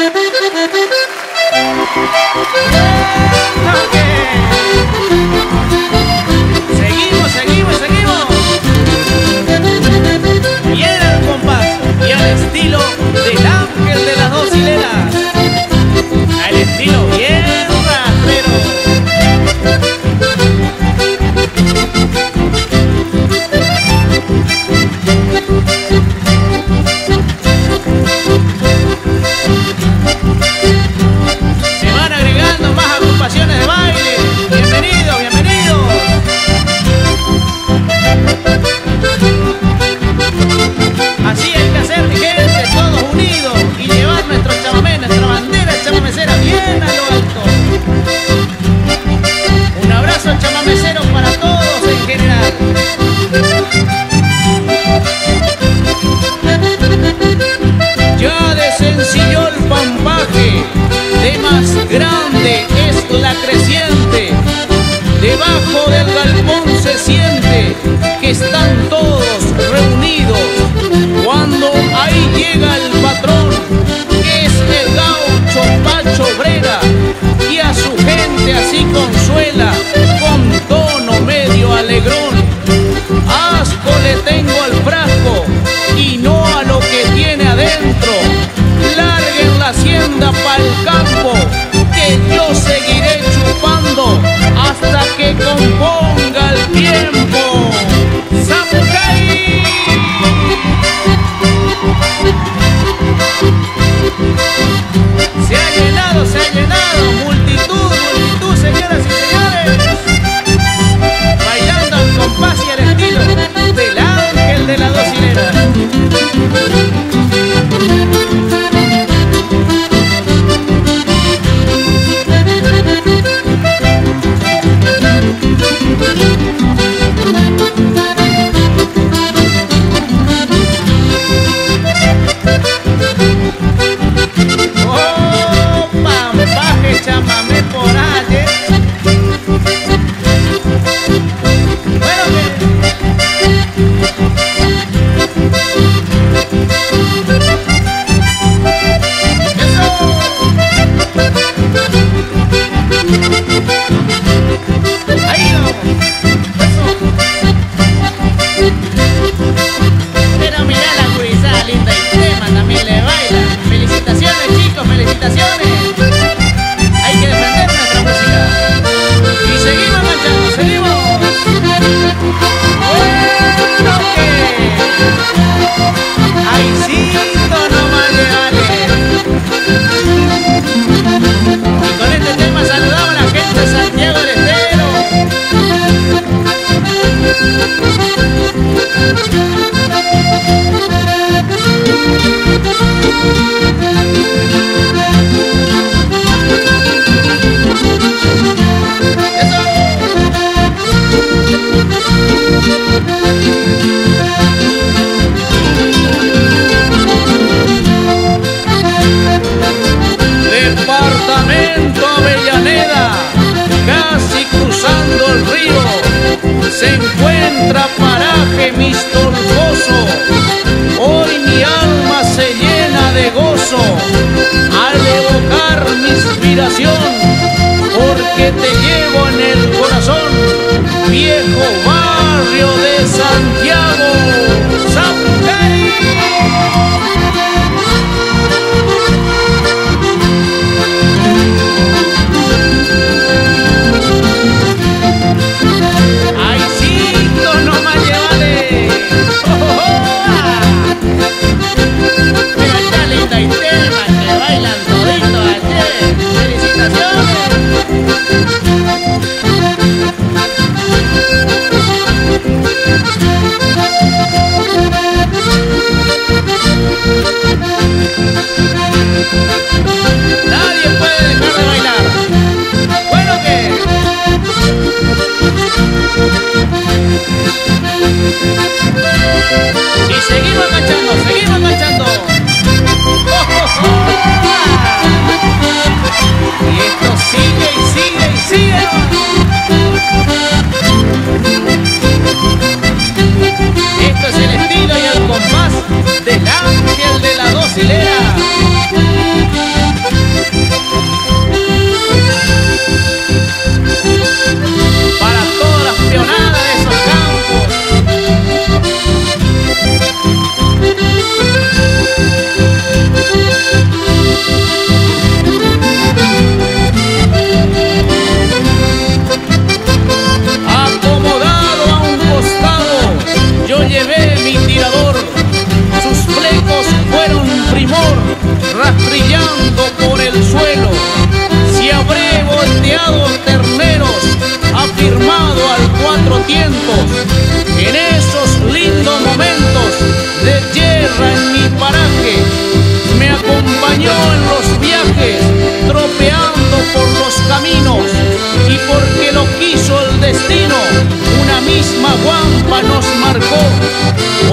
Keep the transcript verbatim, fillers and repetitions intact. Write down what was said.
Seguimos, seguimos, seguimos. Y era el compás y al estilo del ángel de las dos hileras. Al estilo bien rastrero. Se van agregando más agrupaciones de baile. Bienvenidos, bienvenidos. Así hay que hacer, mi gente, todos unidos y llevar nuestro chamamé, nuestra bandera chamamecera bien a lo alto. Un abrazo chamamecero para todos en general. Ya de sencillo el pampaje, de más grande es la creciente. Debajo del galpón se siente que están todos reunidos. Cuando ahí llega el patrón, que es el gaucho Pacho Brera, y a su gente así consuela con tono medio alegrón. Asco le tengo al frasco y no a lo que tiene adentro. Larguen la hacienda pa'l campo, que yo seguiré chupando hasta que componga el tiempo. ¡Zapucay! Se ha llenado, se ha llenado, multitud, multitud, señoras y señores, bailando al compás y al estilo del ángel de las dos hileras. Oh, pampaje, chamamé por allí. Bueno, ahí vamos. Pero mira la gurizada linda y tema también le baila. Felicitaciones, chicos, felicitaciones. Hay que defender nuestra música. Y seguimos marchando, seguimos. Bueno, que aycito no vale, vale. Y con este tema saludamos a la gente de Santiago del Estero. Departamento Avellaneda, casi cruzando el río, se encuentra paraje mistolfoso. Hoy mi alma se llena de gozo al evocar mi inspiración, porque te llevo en el corazón, viejo barrio de Santiago. ¡Zapucay! ¡Aycito no más llevale! ¡Oh, oh, oh! Mira esta linda y tema que bailan toditos ayer. ¡Felicitaciones! Nadie puede dejar de bailar. Bueno, que y seguimos enganchando, seguimos enganchando. ¡Oh, oh, oh! Y esto sigue y sigue y sigue. Esto es el estilo y el compás del ángel de las dos hileras. destino, una misma guampa nos marcó.